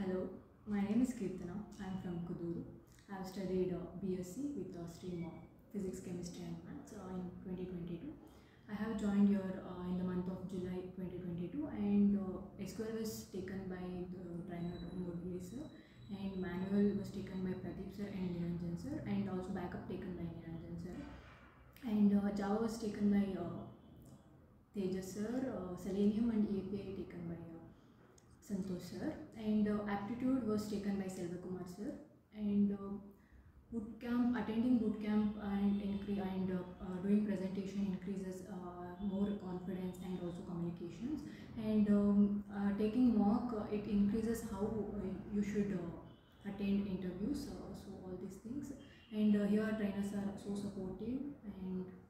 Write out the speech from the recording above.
Hello, my name is Keerthana. I am from Kuduru. I have studied BSc with stream of Physics, Chemistry and Maths in 2022. I have joined here in the month of July 2022, and SQL was taken by the trainer Murli sir, and manual was taken by Pradeep sir and Niranjan sir, and also backup taken by Niranjan sir, and Java was taken by Tejas sir, Selenium and API taken by Santosh sir, and aptitude was taken by Selvakumar sir, and attending boot camp and doing presentation increases more confidence and also communications, and taking mock it increases how you should attend interviews, so all these things, and here trainers are so supportive, and